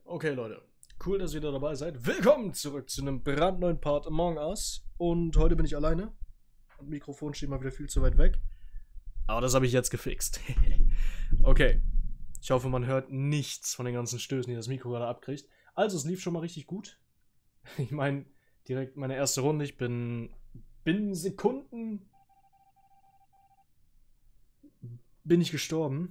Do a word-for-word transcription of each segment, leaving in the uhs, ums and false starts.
Okay, Leute. Cool, dass ihr wieder dabei seid. Willkommen zurück zu einem brandneuen Part Among Us. Und heute bin ich alleine. Das Mikrofon steht mal wieder viel zu weit weg. Aber das habe ich jetzt gefixt. Okay. Ich hoffe, man hört nichts von den ganzen Stößen, die das Mikro gerade abkriegt. Also, es lief schon mal richtig gut. Ich meine, direkt meine erste Runde. Ich bin binnen Sekunden bin ich gestorben.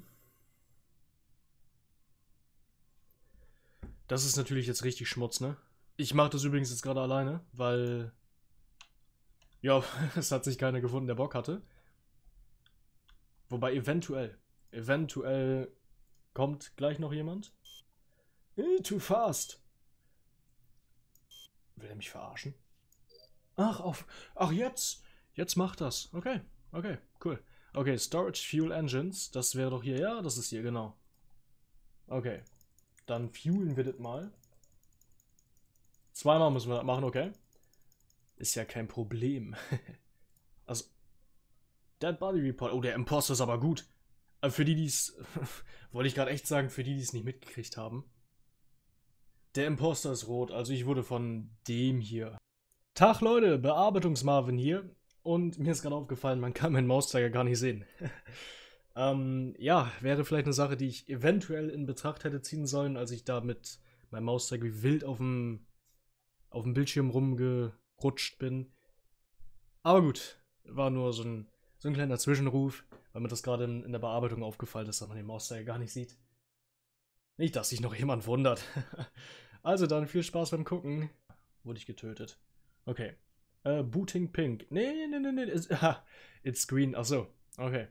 Das ist natürlich jetzt richtig Schmutz, ne? Ich mache das übrigens jetzt gerade alleine, weil... Ja, es hat sich keiner gefunden, der Bock hatte. Wobei eventuell, eventuell kommt gleich noch jemand. Eh, too fast. Will er mich verarschen? Ach, auf... Ach, jetzt! Jetzt macht das. Okay, okay, cool. Okay, Storage Fuel Engines. Das wäre doch hier. Ja, das ist hier, genau. Okay. Dann fuelen wir das mal. Zweimal müssen wir das machen, okay? Ist ja kein Problem. Also, Dead Body Report. Oh, der Imposter ist aber gut. Aber für die, die es... wollte ich gerade echt sagen, für die, die es nicht mitgekriegt haben. Der Imposter ist rot. Also ich wurde von dem hier. Tag, Leute. Bearbeitungs-Marvin hier. Und mir ist gerade aufgefallen, man kann meinen Mauszeiger gar nicht sehen. Ähm, ja, wäre vielleicht eine Sache, die ich eventuell in Betracht hätte ziehen sollen, als ich da mit meinem Mauszeiger wie wild auf dem, auf dem Bildschirm rumgerutscht bin. Aber gut, war nur so ein, so ein kleiner Zwischenruf, weil mir das gerade in, in der Bearbeitung aufgefallen ist, dass man den Mauszeiger gar nicht sieht. Nicht, dass sich noch jemand wundert. Also dann, viel Spaß beim Gucken. Wurde ich getötet. Okay. Äh, Booting Pink. Nee, nee, nee, nee. It's, it's green. Achso, okay.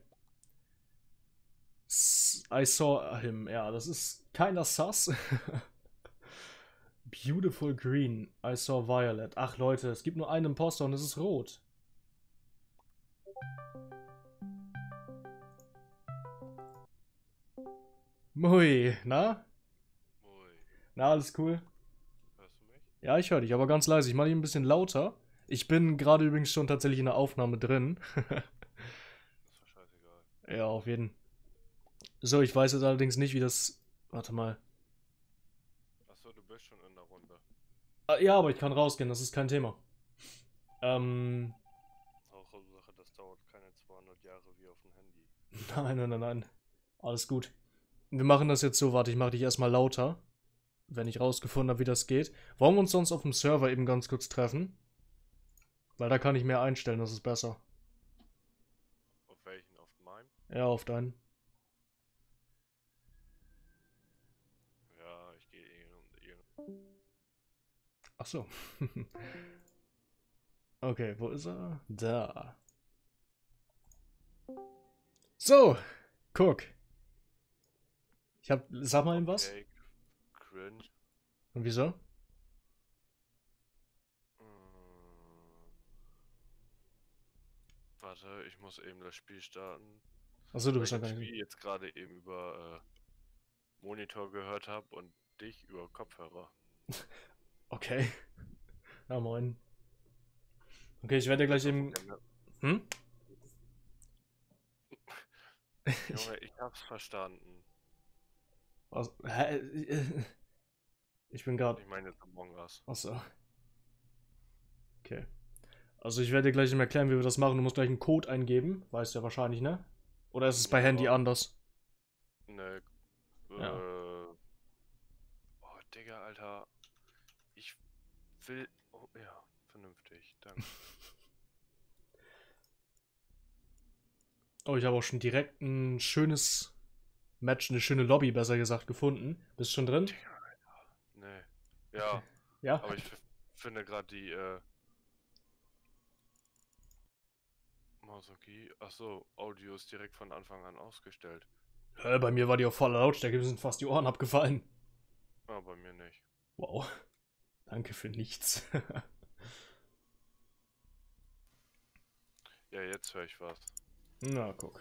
I saw him. Ja, das ist keiner sus. Beautiful green. I saw violet. Ach Leute, es gibt nur einen Imposter und es ist rot. Mui, na? Ui. Na, alles cool? Hörst du mich? Ja, ich höre dich, aber ganz leise. Ich mache dich ein bisschen lauter. Ich bin gerade übrigens schon tatsächlich in der Aufnahme drin. Das war scheißegal. Ja, auf jeden Fall. So, ich weiß jetzt allerdings nicht, wie das... Warte mal. Achso, du bist schon in der Runde. Ah, ja, aber ich kann rausgehen, das ist kein Thema. Ähm... Hauptsache, das dauert keine zweihundert Jahre wie auf dem Handy. Nein, nein, nein, nein. Alles gut. Wir machen das jetzt so, warte, ich mache dich erstmal lauter. Wenn ich rausgefunden habe, wie das geht. Wollen wir uns sonst auf dem Server eben ganz kurz treffen? Weil da kann ich mehr einstellen, das ist besser. Auf welchen? Auf meinem? Ja, auf deinen. Ja, ich gehe eh und eh. Ach so. Okay, wo ist er? Da. So, guck. Ich hab, sag mal ihm was. Okay, cringe. Und wieso? Hm. Warte, ich muss eben das Spiel starten. Achso, du Weil bist ich noch gar das nicht. Spiel jetzt gerade eben über äh, Monitor gehört habe und dich über Kopfhörer. Okay. Ja, moin. Okay, ich werde dir gleich eben... Hm? Junge, ich hab's verstanden. Was? Hä? Ich bin gerade... Ich meine jetzt Among Us. Achso. Okay. Also ich werde dir gleich eben erklären, wie wir das machen. Du musst gleich einen Code eingeben. Weißt du ja wahrscheinlich, ne? Oder ist es bei Ja. Handy anders? Ne, Ja. äh... Oh, Digga, Alter. Ich will... Oh, ja, vernünftig, danke. Oh, ich habe auch schon direkt ein schönes Match, eine schöne Lobby, besser gesagt, gefunden. Bist schon drin? Digga, Alter. Nee. Ja, Ja? aber ich finde gerade die, äh... Mausogie... Achso, Audio ist direkt von Anfang an ausgestellt. Hä, bei mir war die auf voller Lautstärke, mir sind fast die Ohren abgefallen. Ah, bei mir nicht. Wow. Danke für nichts. Ja, jetzt höre ich was. Na, guck.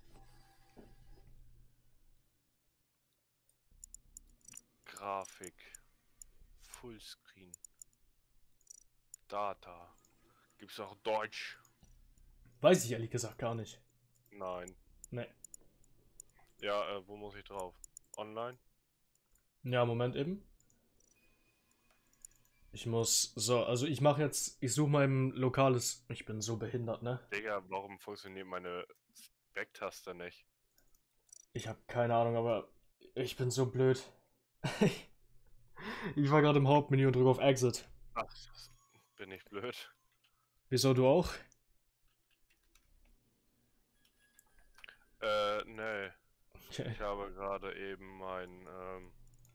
Grafik. Fullscreen. Data. Gibt's auch Deutsch? Weiß ich ehrlich gesagt gar nicht. Nein. Nee. Ja, äh, wo muss ich drauf? Online? Ja, Moment eben. Ich muss, so, also ich mache jetzt, ich suche mal im lokales, ich bin so behindert, ne? Digga, warum funktioniert meine Backtaste nicht? Ich habe keine Ahnung, aber ich bin so blöd. Ich war gerade im Hauptmenü und drücke auf Exit. Ach, bin ich blöd. Wieso, du auch? Äh, nee. Okay. Ich habe gerade eben mein, ähm...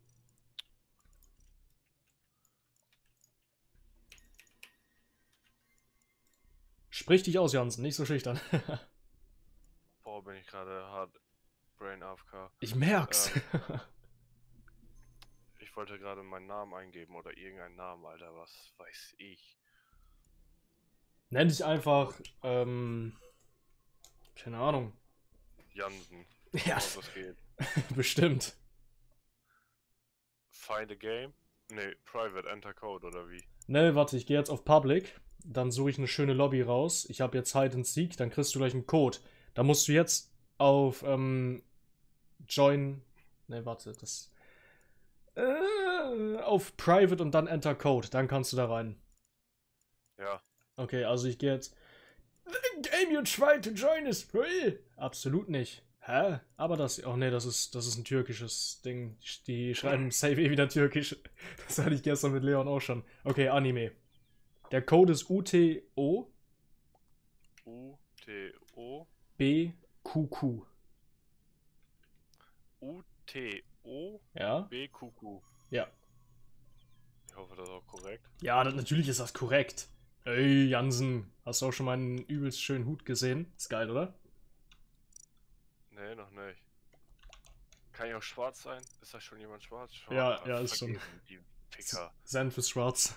Sprich dich aus, Jansen, nicht so schüchtern. Boah, bin ich gerade hart Brain A F K. Ich merk's. Ähm, ich wollte gerade meinen Namen eingeben oder irgendeinen Namen, Alter, was weiß ich. Nenn dich einfach, ähm, keine Ahnung. Jansen. Ja, Oh, das geht. bestimmt. Find a game? Nee, Private, Enter Code oder wie? Ne, warte, ich gehe jetzt auf Public, dann suche ich eine schöne Lobby raus. Ich habe jetzt Hide and Seek, dann kriegst du gleich einen Code. Da musst du jetzt auf ähm, Join, ne, warte, das äh, auf Private und dann Enter Code, dann kannst du da rein. Ja. Okay, also ich gehe jetzt. The game you tried to join is free. Absolut nicht. Hä? Aber das. Oh ne, das ist, das ist ein türkisches Ding. Die schreiben safe eh wieder türkisch. Das hatte ich gestern mit Leon auch schon. Okay, Anime. Der Code ist U T O U T O B Q Q. U T O Ja? B Q Q. Ja. Ich hoffe, das ist auch korrekt. Ja, das, natürlich ist das korrekt. Ey, Jansen, hast du auch schon meinen übelst schönen Hut gesehen? Ist geil, oder? Nee, noch nicht. Kann ich auch schwarz sein? Ist da schon jemand schwarz? Schwarz? Ja, ja, ist schon. Die Ficker. Senf ist schwarz.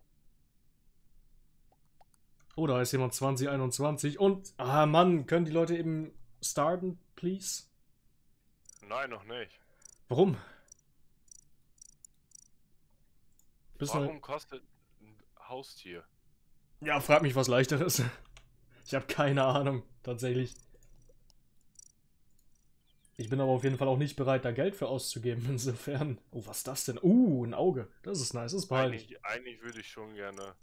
Oh, da ist jemand zwanzig einundzwanzig und... Ah, Mann, können die Leute eben starten, please? Nein, noch nicht. Warum? Bist Warum du... kostet ein Haustier? Ja, frag mich was Leichteres. Ich habe keine Ahnung, tatsächlich. Ich bin aber auf jeden Fall auch nicht bereit, da Geld für auszugeben, insofern. Oh, was ist das denn? Uh, ein Auge. Das ist nice, das behalte ich. Eigentlich, eigentlich würde ich schon gerne...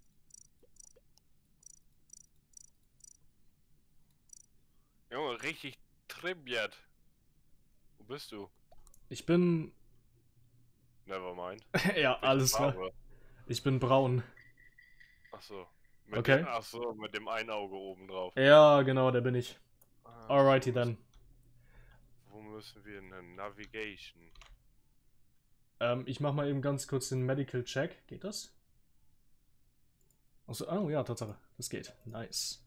Junge, richtig tribiert. Wo bist du? Ich bin... Nevermind. Ja, alles klar. Ich bin braun. Achso. Mit Okay. Dem, ach so, mit dem einen Auge oben drauf. Ja, genau, der bin ich. Ah, Alrighty wo dann. müssen- Wo müssen wir denn? Navigation. Ähm, ich mach mal eben ganz kurz den Medical Check. Geht das? Achso, oh ja, Tatsache. Das geht. Nice.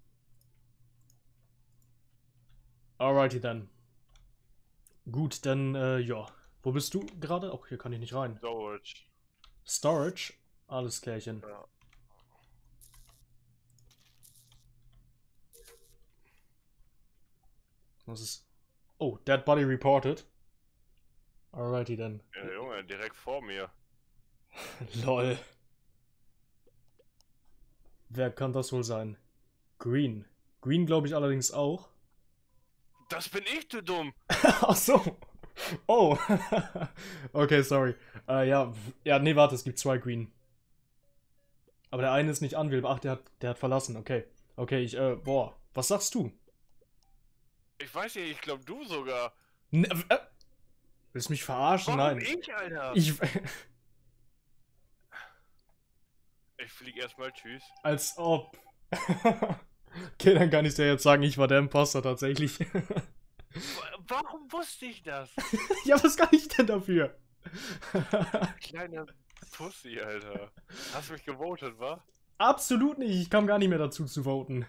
Alrighty dann. Gut, dann, äh, ja. Wo bist du gerade? Oh, hier kann ich nicht rein. Storage. Storage? Alles klärchen. Ja. Was ist... Oh, Dead Body reported. Alrighty dann. Ja, Junge, direkt vor mir. Lol. Wer kann das wohl sein? Green. Green glaube ich allerdings auch. Das bin ich, du dumm! Ach so. Oh. Okay, sorry. Äh, ja, ja, nee, warte, es gibt zwei Green. Aber der eine ist nicht anwählbar. Ach, der hat, der hat verlassen. Okay. Okay, ich, äh, boah. Was sagst du? Ich weiß nicht, ich glaube du sogar. Ne, äh, willst du mich verarschen? Warum Nein. ich, Alter? Ich, Ich flieg erstmal, tschüss. als ob. Okay, dann kann ich dir jetzt sagen, ich war der Imposter tatsächlich. Warum wusste ich das? Ja, was kann ich denn dafür? Kleiner Pussy, Alter. Hast du mich gewotet, wa? Absolut nicht, ich kam gar nicht mehr dazu zu voten.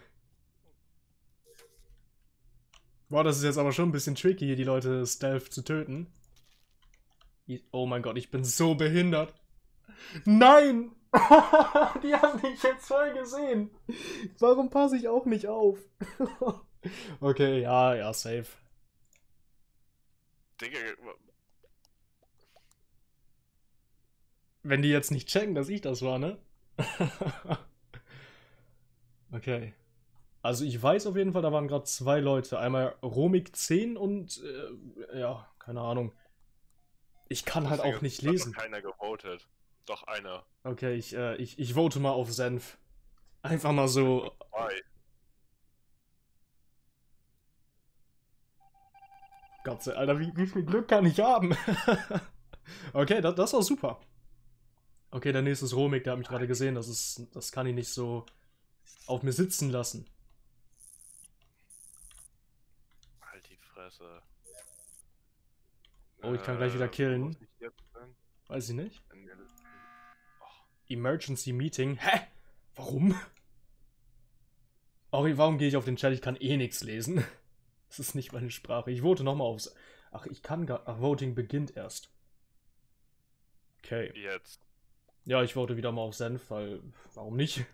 Boah, das ist jetzt aber schon ein bisschen tricky, hier die Leute stealth zu töten. Oh mein Gott, ich bin so behindert. Nein! Die haben mich jetzt voll gesehen. Warum passe ich auch nicht auf? Okay, ja, ja, safe. Digga, Wenn die jetzt nicht checken, dass ich das war, ne? Okay. Also ich weiß auf jeden Fall, da waren gerade zwei Leute. Einmal Romik zehn und, äh, ja, keine Ahnung. Ich kann halt deswegen auch nicht hat doch lesen. keiner gewotet. Doch einer. Okay, ich, äh, ich, ich vote mal auf Senf. Einfach mal so. Zwei. Gott sei Dank, Alter, wie, wie viel Glück kann ich haben? Okay, das, das war super. Okay, der nächste ist Romik, der hat mich gerade gesehen. Das ist, das kann ich nicht so auf mir sitzen lassen. Halt die Fresse. Oh, ich kann gleich wieder Äh, wo killen. muss ich jetzt hin? Weiß ich nicht. In den- Emergency Meeting. Hä? Warum? Oh, warum gehe ich auf den Chat? Ich kann eh nichts lesen. Das ist nicht meine Sprache. Ich vote nochmal aufs... Ach, ich kann gar... Ach, Voting beginnt erst. Okay. Jetzt. Ja, ich vote wieder mal auf Senf, weil... Warum nicht?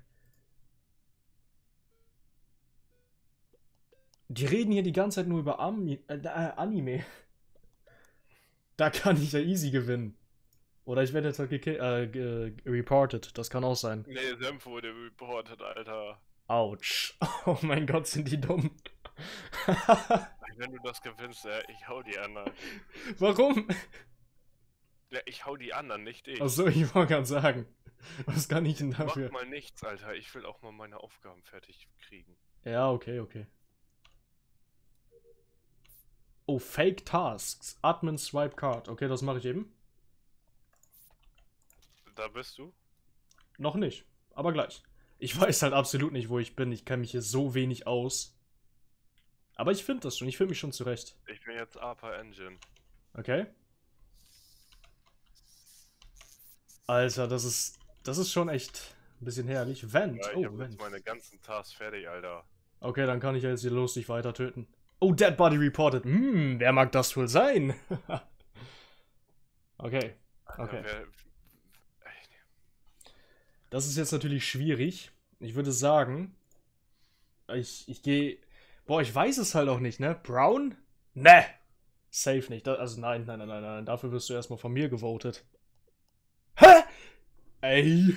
Die reden hier die ganze Zeit nur über Ami äh, äh, Anime. Da kann ich ja easy gewinnen. Oder ich werde jetzt halt ge äh, ge reported. Das kann auch sein. Nee, Senf wurde reported, Alter. Autsch. Oh mein Gott, sind die dumm. Wenn du das gewinnst, ja, ich hau die anderen. Warum? Ja, ich hau die anderen, nicht ich. Achso, ich wollte gerade sagen. Was kann ich denn Mach dafür? mal nichts, Alter. Ich will auch mal meine Aufgaben fertig kriegen. Ja, okay, okay. Oh, Fake Tasks. Admin Swipe Card. Okay, das mache ich eben. Da bist du? Noch nicht, aber gleich. Ich weiß halt absolut nicht, wo ich bin. Ich kenne mich hier so wenig aus. Aber ich finde das schon. Ich finde mich schon zurecht. Ich bin jetzt A P A Engine. Okay. Alter, das ist... Das ist schon echt ein bisschen herrlich. Vent. Ja, ich Oh, hab Vent. jetzt meine ganzen Tasks fertig, Alter. Okay, dann kann ich ja jetzt hier lustig weiter töten. Oh, Dead Body reported. Hm, wer mag das wohl sein? Okay. Alter, Okay. wer... Das ist jetzt natürlich schwierig. Ich würde sagen, ich, ich gehe... Boah, ich weiß es halt auch nicht, ne? Brown? Ne! Safe nicht. Da, also nein, nein, nein, nein, nein. Dafür wirst du erstmal von mir gewotet. Hä? Ey.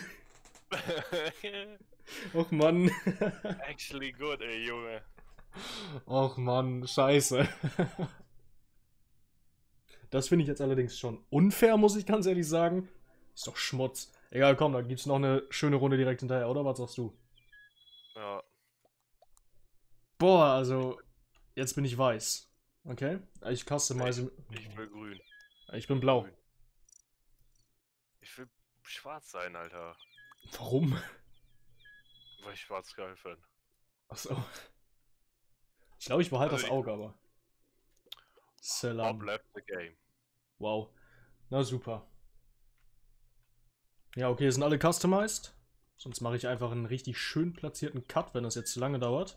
Och Mann. Actually good, ey, Junge. Och Mann, scheiße. Das finde ich jetzt allerdings schon unfair, muss ich ganz ehrlich sagen. Ist doch Schmutz. Egal, komm, dann gibt's noch eine schöne Runde direkt hinterher, oder? Was sagst du? Ja. Boah, also, jetzt bin ich weiß. Okay? Ich customize... Ich will grün. Ich bin blau. Grün. Ich will schwarz sein, Alter. Warum? Weil ich schwarz geil finde. Achso. Ich glaube, ich behalte Also das ich- Auge aber. Bob Salam. left the game. Wow. Na super. Ja, okay, sind alle customized. Sonst mache ich einfach einen richtig schön platzierten Cut, wenn das jetzt zu lange dauert.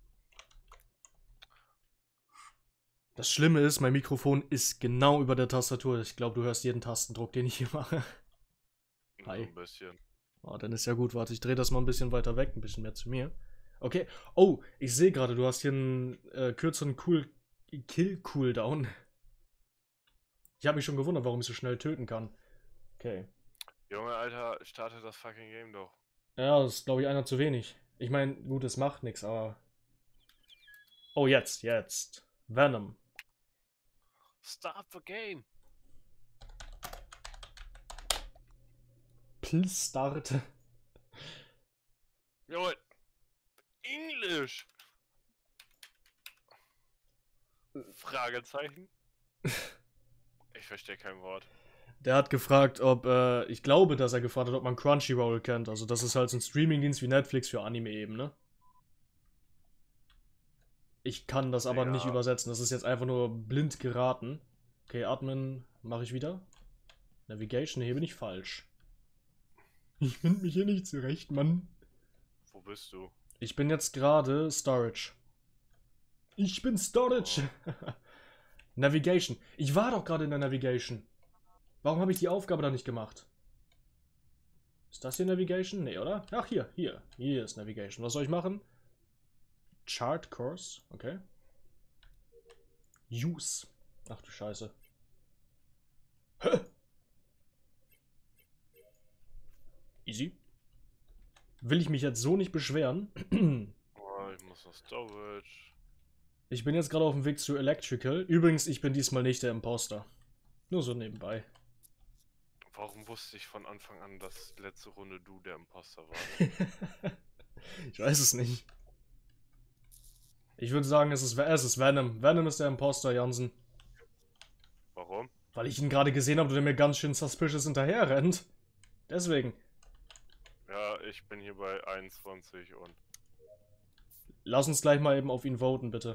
Das Schlimme ist, mein Mikrofon ist genau über der Tastatur. Ich glaube, du hörst jeden Tastendruck, den ich hier mache. So Hi. ein bisschen. Oh, dann ist ja gut. Warte, ich drehe das mal ein bisschen weiter weg, ein bisschen mehr zu mir. Okay. Oh, ich sehe gerade, du hast hier einen äh, kürzeren cool Kill-Cooldown. Ich habe mich schon gewundert, warum ich so schnell töten kann. Okay. Junge, Alter, starte das fucking Game doch. Ja, das ist, glaube ich, einer zu wenig. Ich meine, gut, es macht nichts, aber... Oh, jetzt, jetzt. Venom. Start the game. Please start. Junge. Englisch. Fragezeichen. Ich verstehe kein Wort. Der hat gefragt, ob, äh, ich glaube, dass er gefragt hat, ob man Crunchyroll kennt. Also das ist halt so ein Streamingdienst wie Netflix für Anime eben, ne? Ich kann das aber Ja. nicht übersetzen. Das ist jetzt einfach nur blind geraten. Okay, Admin mache ich wieder. Navigation, hier bin ich falsch. Ich finde mich hier nicht zurecht, Mann. Wo bist du? Ich bin jetzt gerade Storage. Ich bin Storage. Navigation. Ich war doch gerade in der Navigation. Warum habe ich die Aufgabe da nicht gemacht? Ist das hier Navigation? Nee, oder? Ach, hier, hier. Hier ist Navigation. Was soll ich machen? Chart Course. Okay. Use. Ach du Scheiße. Hä? Easy. Will ich mich jetzt so nicht beschweren. Oh, ich muss noch Storage. Ich bin jetzt gerade auf dem Weg zu Electrical. Übrigens, ich bin diesmal nicht der Imposter. Nur so nebenbei. Warum wusste ich von Anfang an, dass letzte Runde du der Imposter warst? Ich weiß es nicht. Ich würde sagen, es ist, es ist Venom. Venom ist der Imposter, Jansen. Warum? Weil ich ihn gerade gesehen habe, der mir ganz schön suspicious hinterher rennt. Deswegen. Ja, ich bin hier bei einundzwanzig und... Lass uns gleich mal eben auf ihn voten, bitte.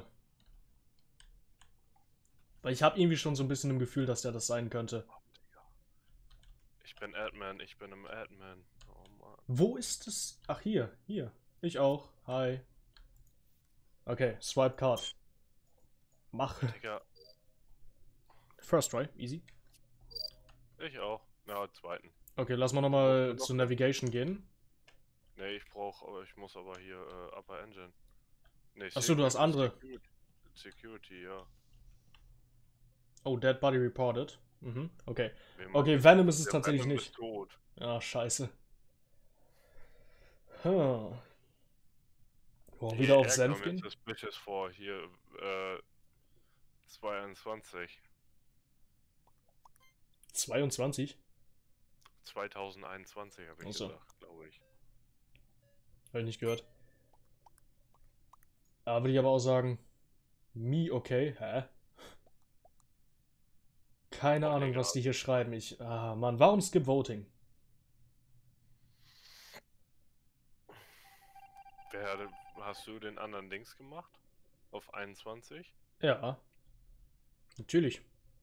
Weil ich habe irgendwie schon so ein bisschen im Gefühl, dass der das sein könnte. Ich bin Admin, ich bin im Admin. Oh Mann. Wo ist es? Ach, hier. Hier. Ich auch. Hi. Okay, swipe card. Mach. Digga, First try, easy. ich auch. Ja, zweiten. Okay, lass mal nochmal zu Navigation gehen. Ne, ich brauch, aber ich muss aber hier äh, Upper Engine. Nee, Achso, du hast andere. Security, Security, ja. Oh, Dead Body reported. Mhm, okay. Wem Okay, man- Venom ist es der tatsächlich Venom nicht. ist tot. Ah, scheiße. Hm. Wollen wir wieder auf Senf gehen? Das Bitches vor hier äh, zweiundzwanzig. zweiundzwanzig? zweitausendeinundzwanzig habe ich Ach so. gesagt, glaube ich. Habe ich nicht gehört. Da würde ich aber auch sagen, me okay, hä? Keine Oh, Ahnung, Digga. was die hier schreiben. Ich, ah, Mann, warum skip voting? Wer, hast du den anderen Dings gemacht? Auf einundzwanzig? Ja. Natürlich.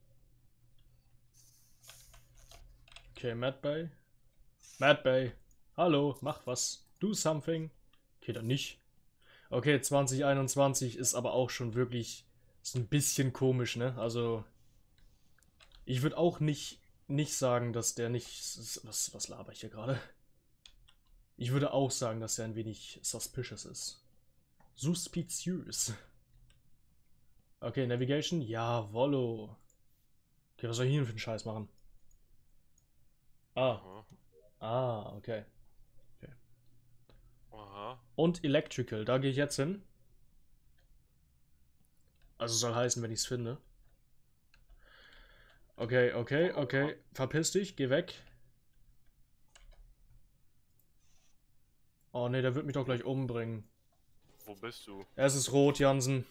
Okay, Mad Bay. Mad Bay. Hallo, mach was. Do something. Okay, dann nicht. Okay, zwanzig einundzwanzig ist aber auch schon wirklich ist ein bisschen komisch, ne? Also, ich würde auch nicht, nicht sagen, dass der nicht... Was, was laber ich hier gerade? Ich würde auch sagen, dass der ein wenig suspicious ist. Suspicious. Okay, Navigation. Jawollo. Okay, was soll ich hier denn für einen Scheiß machen? Ah. Aha. Ah, okay. Aha. Und Electrical, da gehe ich jetzt hin. Also soll heißen, wenn ich es finde. Okay, okay, okay. Verpiss dich, geh weg. Oh ne, der wird mich doch gleich umbringen. Wo bist du? Es ist rot, Jansen.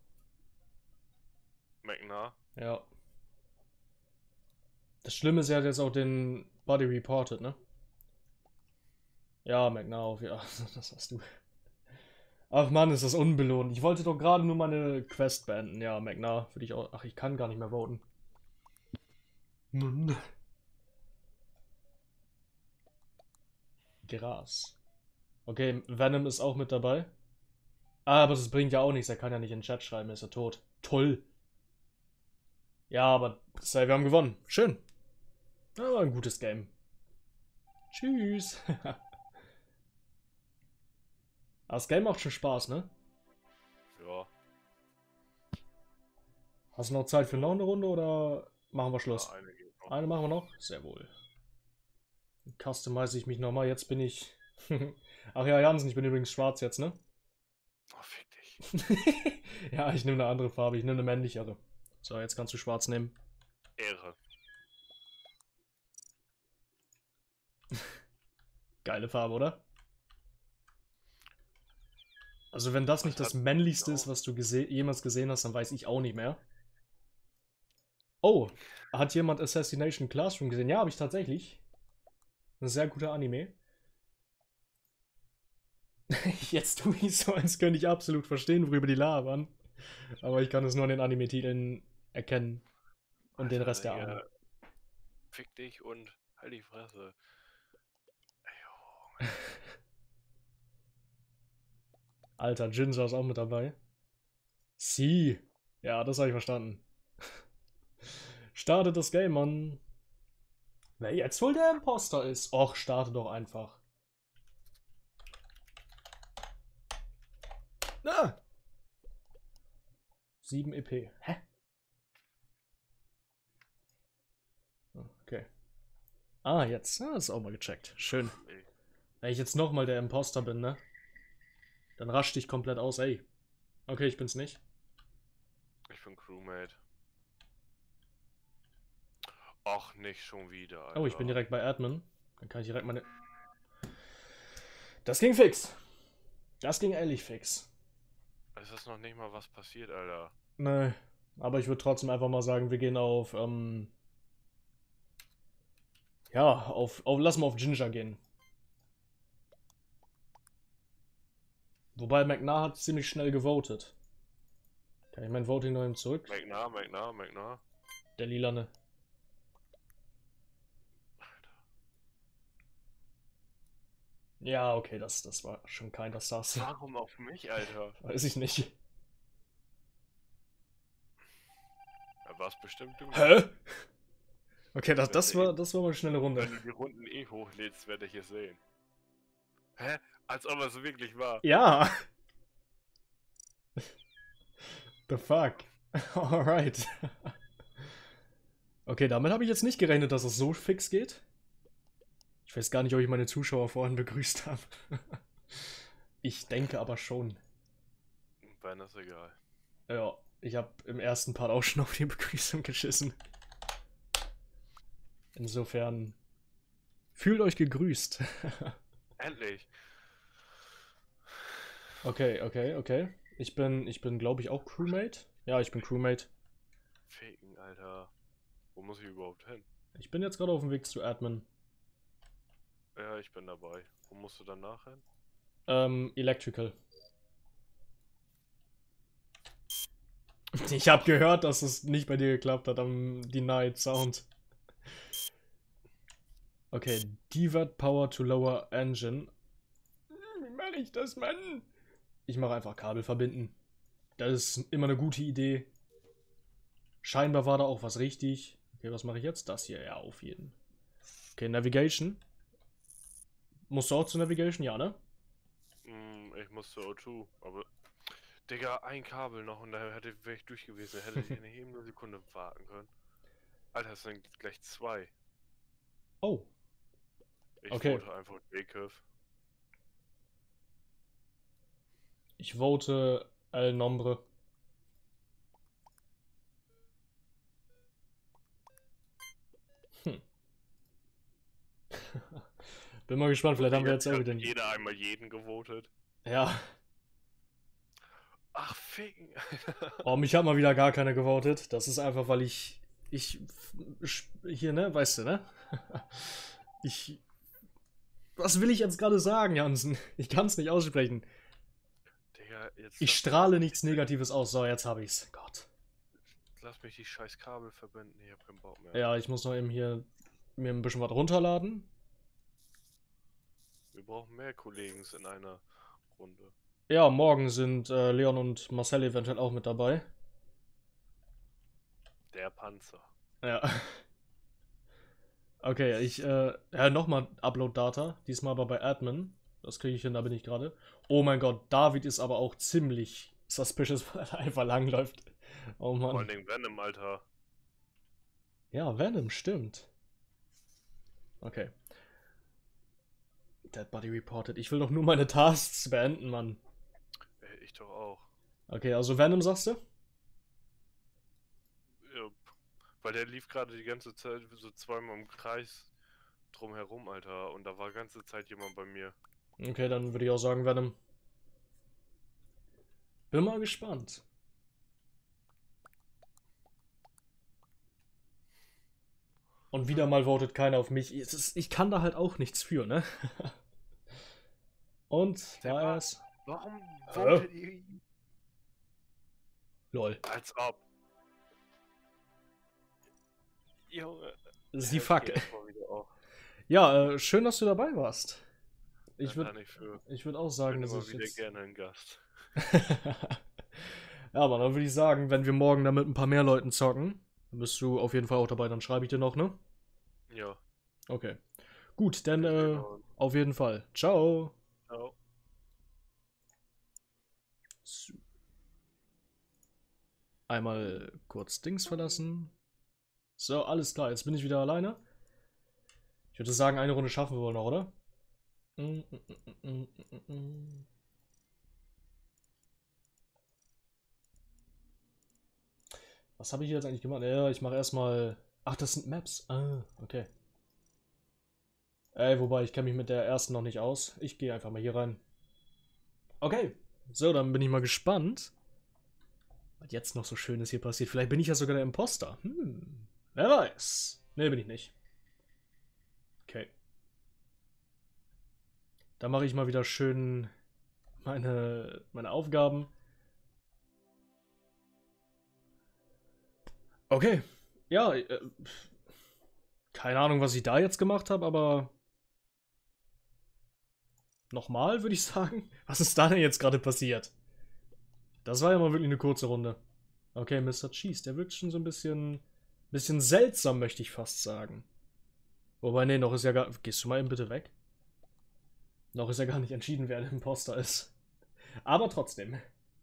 Magna? Ja. Das Schlimme ist, er hat jetzt auch den Body reported, ne? Ja, McNauf, ja, das hast du. Ach Mann, ist das unbelohnt. Ich wollte doch gerade nur meine Quest beenden. Ja, McNauf, für dich auch. Ach, ich kann gar nicht mehr voten. Gras. Okay, Venom ist auch mit dabei. Ah, aber das bringt ja auch nichts. Er kann ja nicht in den Chat schreiben, er ist ja tot. Toll. Ja, aber wir haben gewonnen. Schön. Aber ein gutes Game. Tschüss. Das Game macht schon Spaß, ne? Ja. Hast du noch Zeit für noch eine Runde oder machen wir Schluss? Ja, eine geht noch. Eine machen wir noch? Sehr wohl. Dann customize ich mich nochmal. Jetzt bin ich... Ach ja, Jansen, ich bin übrigens schwarz jetzt, ne? Oh, fick dich. Ja, ich nehme eine andere Farbe. Ich nehme eine männlichere. So, jetzt kannst du schwarz nehmen. Ehre. Geile Farbe, oder? Also wenn das nicht Was das hat- männlichste genau. ist, was du gese jemals gesehen hast, dann weiß ich auch nicht mehr. Oh, hat jemand Assassination Classroom gesehen? Ja, habe ich tatsächlich. Ein sehr guter Anime. Jetzt tue ich so, als könnte ich absolut verstehen, worüber die labern. Aber ich kann es nur an den Anime-Titeln erkennen. Und den Alter, Rest der Digga. Arme. Fick dich und halt die Fresse. Ey, Alter, Jinja ist auch mit dabei. Sie. Ja, das habe ich verstanden. Startet das Game, Mann. Wer jetzt wohl der Imposter ist? Och, starte doch einfach. Ah! sieben E P. Hä? Okay. Ah, jetzt. Ah, ist auch mal gecheckt. Schön. ey. Wenn ich jetzt nochmal der Imposter bin, ne? Dann rasch dich komplett aus, ey. Okay, ich bin's nicht. Ich bin Crewmate. Ach, nicht schon wieder, Alter. Oh, ich bin direkt bei Admin. Dann kann ich direkt meine... Das ging fix. Das ging ehrlich fix. Es ist noch nicht mal was passiert, Alter. Nee, aber ich würde trotzdem einfach mal sagen, wir gehen auf, ähm... Ja, auf, auf... Lass mal auf Ginger gehen. Wobei McNair hat ziemlich schnell gewotet. Kann ich mein Voting noch eben zurück? McNair, McNair, McNair. Der Lilane. Ja, okay, das, das war schon kein das saß. Warum auf mich, Alter? Weiß ich nicht. Da war es bestimmt du. Hä? Okay, das, das, war, das war mal eine schnelle Runde. Wenn du die Runden eh hochlädst, werde ich es sehen. Hä? Als ob es wirklich war. Ja! The fuck? Alright. Okay, damit habe ich jetzt nicht gerechnet, dass es so fix geht. Ich weiß gar nicht, ob ich meine Zuschauer vorhin begrüßt habe. Ich denke aber schon. Ben ist egal. Ja, ich habe im ersten Part auch schon auf die Begrüßung geschissen. Insofern, fühlt euch gegrüßt. Endlich. Okay, okay, okay. Ich bin, ich bin, glaube ich, auch Crewmate. Ja, ich bin Crewmate. Ficken, Alter. Wo muss ich überhaupt hin? Ich bin jetzt gerade auf dem Weg zu Admin. Ja, ich bin dabei. Wo musst du danach hin? Ähm, Electrical. Ich habe gehört, dass es nicht bei dir geklappt hat am Denied Sound. Okay, Divert Power to Lower Engine. Wie mache ich das, Mann? Ich mache einfach Kabel verbinden. Das ist immer eine gute Idee. Scheinbar war da auch was richtig. Okay, was mache ich jetzt? Das hier, ja, auf jeden. Okay, Navigation. Musst du auch zu Navigation? Ja, ne? Hm, ich muss zur O zwei, aber... Digga, ein Kabel noch und da hätte wäre ich durch gewesen. Hätte ich nicht eben eine Sekunde warten können. Alter, es sind gleich zwei. Oh. Ich Okay. wollte einfach Jacob. Ich vote El Nombre. Hm. Bin mal gespannt, vielleicht haben wir jetzt auch wieder... Jeder einmal jeden gewotet. Ja. Ach, ficken. Oh, mich hat mal wieder gar keiner gewotet. Das ist einfach, weil ich... Ich... Hier, ne? Weißt du, ne? Ich... Was will ich jetzt gerade sagen, Jansen? Ich kann es nicht aussprechen. Digga, jetzt Ich lass strahle mich- nichts Negatives aus. So, jetzt habe ich's. Gott. Lass mich die scheiß Kabel verbinden. Ich hab keinen Bock mehr. Ja, ich muss noch eben hier mir ein bisschen was runterladen. Wir brauchen mehr Kollegen in einer Runde. Ja, morgen sind äh, Leon und Marcel eventuell auch mit dabei. Der Panzer. Ja. Okay, ich, äh, ja, nochmal Upload-Data. Diesmal aber bei Admin. Das kriege ich hin, da bin ich gerade. Oh mein Gott, David ist aber auch ziemlich suspicious, weil er einfach langläuft. Oh Vor allen Mann. Dingen Venom, Alter. Ja, Venom, stimmt. Okay. Dead Body reported. Ich will doch nur meine Tasks beenden, Mann. Ey, ich doch auch. Okay, also Venom sagst du? Ja, weil der lief gerade die ganze Zeit so zweimal im Kreis drumherum, Alter. Und da war ganze Zeit jemand bei mir. Okay, dann würde ich auch sagen Venom. Bin mal gespannt. Und wieder mal votet keiner auf mich. Es ist, ich kann da halt auch nichts für, ne? Und Der war war- es. Warum Äh? votet ihr ihn? Lol. Als ob. Junge. Das ist die hör ich Fuck. dir erstmal wieder auf. Ja, äh, schön, dass du dabei warst. Ich Ja, würde da nicht für. ich würd auch Ich sagen, bin dass immer ich wieder jetzt... gerne ein Gast. Ja, aber dann würde ich sagen, wenn wir morgen dann mit ein paar mehr Leuten zocken, dann bist du auf jeden Fall auch dabei, dann schreibe ich dir noch, ne? Ja. Okay. Gut, dann Wir äh, sehen uns. auf jeden Fall. Ciao. Ciao. So. Einmal kurz Dings verlassen. So, alles klar, jetzt bin ich wieder alleine. Ich würde sagen, eine Runde schaffen wir wohl noch, oder? Mm, mm, mm, mm, mm, mm. Was habe ich jetzt eigentlich gemacht? Ja, ich mache erstmal Ach, das sind Maps. Ah, okay. Ey, wobei, ich kenne mich mit der ersten noch nicht aus. Ich gehe einfach mal hier rein. Okay. So, dann bin ich mal gespannt, was jetzt noch so Schönes hier passiert. Vielleicht bin ich ja sogar der Imposter. Hm. Wer weiß. Nee, bin ich nicht. Okay. Da mache ich mal wieder schön meine, meine Aufgaben. Okay. Ja, äh, keine Ahnung, was ich da jetzt gemacht habe, aber nochmal, würde ich sagen. Was ist da denn jetzt gerade passiert? Das war ja mal wirklich eine kurze Runde. Okay, Mister Cheese, der wirkt schon so ein bisschen, bisschen seltsam, möchte ich fast sagen. Wobei, nee, noch ist ja gar... Gehst du mal eben bitte weg? Noch ist ja gar nicht entschieden, wer der Imposter ist. Aber trotzdem.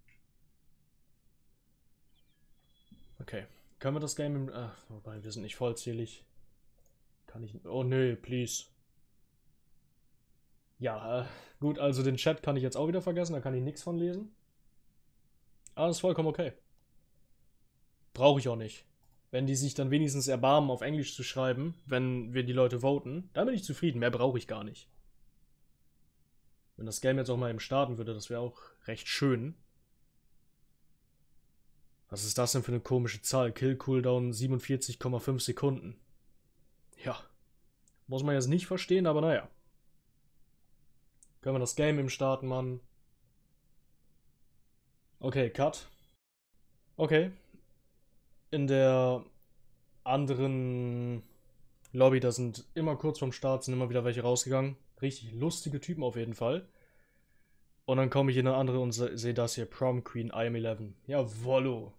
Okay. Können wir das Game im... Ach, wobei, wir sind nicht vollzählig. Kann ich... Oh, nee, please. Ja, äh, gut, also den Chat kann ich jetzt auch wieder vergessen, da kann ich nichts von lesen. Aber das ist vollkommen okay. Brauche ich auch nicht. Wenn die sich dann wenigstens erbarmen, auf Englisch zu schreiben, wenn wir die Leute voten, dann bin ich zufrieden. Mehr brauche ich gar nicht. Wenn das Game jetzt auch mal eben starten würde, das wäre auch recht schön. Was ist das denn für eine komische Zahl? Kill Cooldown siebenundvierzig Komma fünf Sekunden. Ja. Muss man jetzt nicht verstehen, aber naja. Können wir das Game eben starten, Mann? Okay, Cut. Okay. In der anderen Lobby, da sind immer kurz vorm Start, sind immer wieder welche rausgegangen. Richtig lustige Typen auf jeden Fall. Und dann komme ich in eine andere und se sehe das hier. Prom Queen I M elf. Jawollo.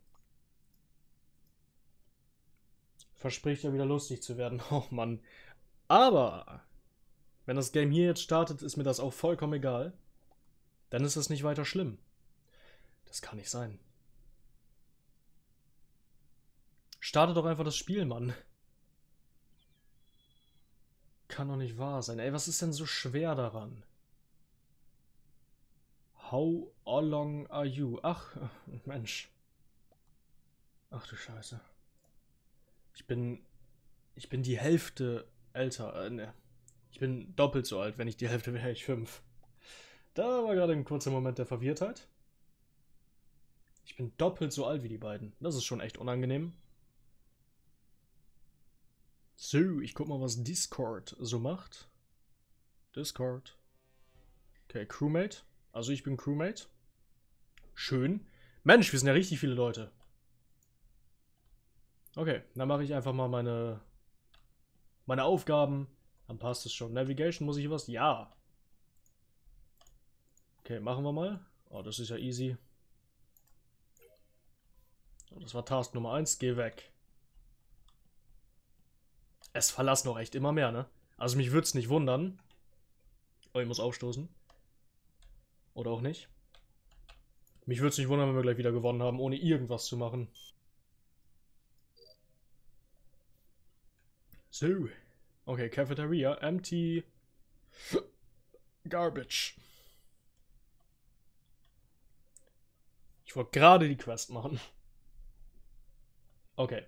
Verspricht ja wieder lustig zu werden. Oh Mann. Aber wenn das Game hier jetzt startet, ist mir das auch vollkommen egal. Dann ist das nicht weiter schlimm. Das kann nicht sein. Starte doch einfach das Spiel, Mann. Kann doch nicht wahr sein. Ey, was ist denn so schwer daran? How long are you? Ach, Mensch. Ach du Scheiße. Ich bin... Ich bin die Hälfte älter. Äh, ne. Ich bin doppelt so alt. Wenn ich die Hälfte wäre, ich fünf. Da war gerade ein kurzer Moment der Verwirrtheit. Ich bin doppelt so alt wie die beiden. Das ist schon echt unangenehm. So, ich guck mal, was Discord so macht. Discord. Okay, Crewmate. Also ich bin Crewmate. Schön. Mensch, wir sind ja richtig viele Leute. Okay, dann mache ich einfach mal meine, meine Aufgaben. Dann passt es schon. Navigation, muss ich was? Ja. Okay, machen wir mal. Oh, das ist ja easy. Oh, das war Task Nummer eins. Geh weg. Es verlassen auch echt immer mehr, ne? Also mich würde es nicht wundern. Oh, ich muss aufstoßen. Oder auch nicht. Mich würde es nicht wundern, wenn wir gleich wieder gewonnen haben, ohne irgendwas zu machen. So. Okay, Cafeteria. Empty. Garbage. Ich wollte gerade die Quest machen. Okay.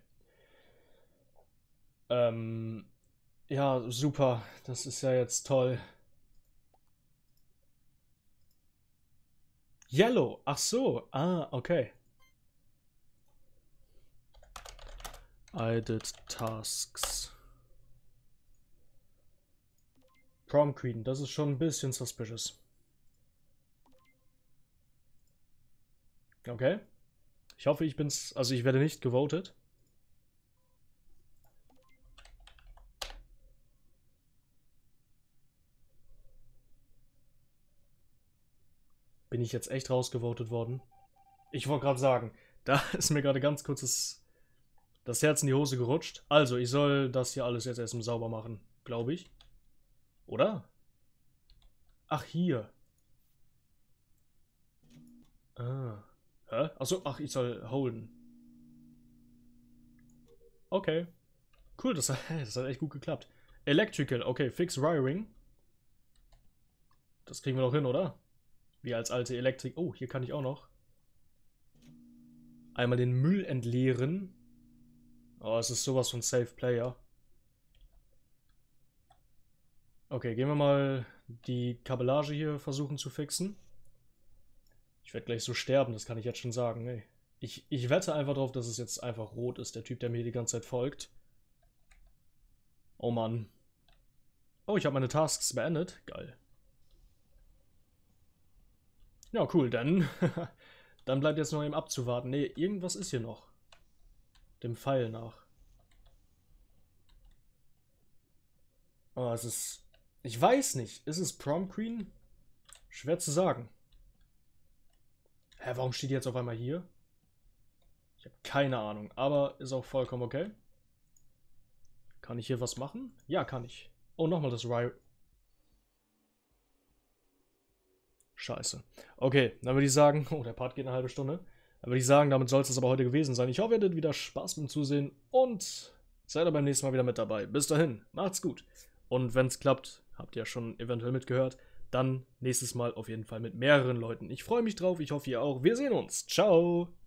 Ähm. Ja, super. Das ist ja jetzt toll. Yellow. Ach so. Ah, okay. I did tasks. Prom Queen. Das ist schon ein bisschen suspicious. Okay. Ich hoffe, ich bin's. Also, ich werde nicht gewotet. Bin ich jetzt echt rausgevotet worden? Ich wollte gerade sagen, da ist mir gerade ganz kurz das, das Herz in die Hose gerutscht. Also, ich soll das hier alles jetzt erstmal sauber machen, glaube ich. Oder? Ach, hier. Ah. Hä? Achso, ach, ich soll holden. Okay. Cool, das, das hat echt gut geklappt. Electrical, okay, fix wiring. Das kriegen wir doch hin, oder? Wir als alte Elektrik... Oh, hier kann ich auch noch. Einmal den Müll entleeren. Oh, es ist sowas von Safe Player. Okay, gehen wir mal die Kabellage hier versuchen zu fixen. Ich werde gleich so sterben, das kann ich jetzt schon sagen. Ey. Ich, ich wette einfach drauf, dass es jetzt einfach rot ist, der Typ, der mir die ganze Zeit folgt. Oh Mann. Oh, ich habe meine Tasks beendet. Geil. Ja, cool, dann. Dann bleibt jetzt noch eben abzuwarten. Ne, irgendwas ist hier noch. Dem Pfeil nach. Oh, es ist... Ich weiß nicht. Ist es Prom Queen? Schwer zu sagen. Hä, warum steht die jetzt auf einmal hier? Ich habe keine Ahnung, aber ist auch vollkommen okay. Kann ich hier was machen? Ja, kann ich. Oh, nochmal das Ry... Scheiße. Okay, dann würde ich sagen... Oh, der Part geht eine halbe Stunde. Dann würde ich sagen, damit soll es das aber heute gewesen sein. Ich hoffe, ihr hattet wieder Spaß beim Zusehen und seid beim nächsten Mal wieder mit dabei. Bis dahin, macht's gut. Und wenn es klappt, habt ihr ja schon eventuell mitgehört, dann nächstes Mal auf jeden Fall mit mehreren Leuten. Ich freue mich drauf, ich hoffe ihr auch. Wir sehen uns. Ciao!